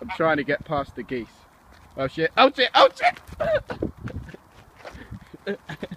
I'm trying to get past the geese. Oh shit, oh shit, oh shit!